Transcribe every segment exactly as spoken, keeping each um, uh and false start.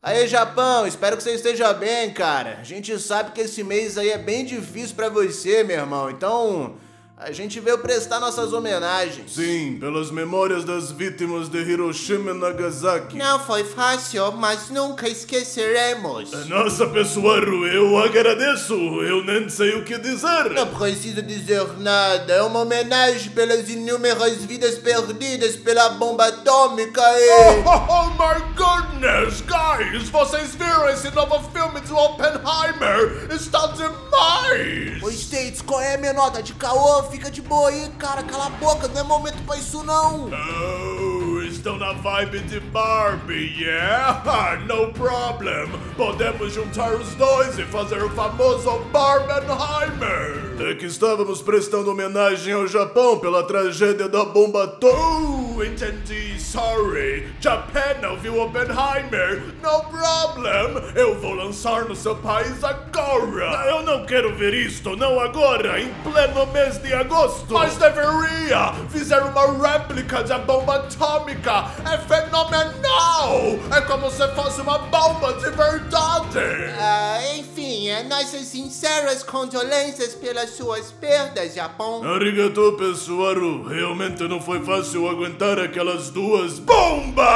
Aí, Japão, espero que você esteja bem, cara. A gente sabe que esse mês aí é bem difícil pra você, meu irmão. Então, a gente veio prestar nossas homenagens. Sim, pelas memórias das vítimas de Hiroshima e Nagasaki. Não foi fácil, mas nunca esqueceremos. Nossa, pessoal, eu agradeço. Eu nem sei o que dizer. Não precisa dizer nada. É uma homenagem pelas inúmeras vidas perdidas pela bomba atômica e... Oh, oh, oh my goodness, guys! Vocês viram esse novo filme do Oppenheimer? Está demais! Ô, States, qual é a minha nota de caô? Fica de boa aí, cara. Cala a boca, não é momento pra isso, não. Oh, estão na vibe de Barbie, yeah? No problem. Podemos juntar os dois e fazer o famoso Barbenheimer. É que estávamos prestando homenagem ao Japão pela tragédia da bomba atômica. Oh, entendi. Sorry. Japão ouviu Oppenheimer. No problem. Eu vou lançar no seu país agora. Eu não quero ver isto, não agora, em pleno mês de agosto. Mas deveria. Fizeram uma réplica da bomba atômica. É fenomenal. É como se fosse uma bomba de verdade. Ah, enfim, nossas sinceras condolências pelas suas perdas, Japão. Arigato, pessoal. Realmente não foi fácil aguentar aquelas duas bombas.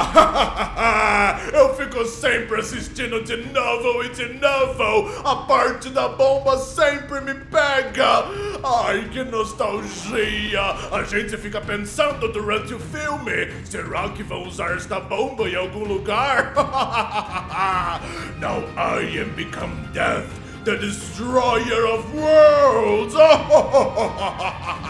Eu fico sempre assistindo de novo e de novo. A parte da bomba sempre me pega. Ai, que nostalgia. A gente fica pensando durante o filme. Será que vão usar esta bomba em algum lugar? Now I am become death, the destroyer of worlds.